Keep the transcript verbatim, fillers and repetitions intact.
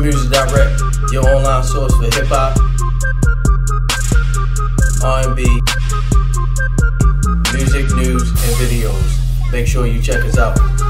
Music Direct, your online source for hip hop, R and B, music, news, and videos. Make sure you check us out.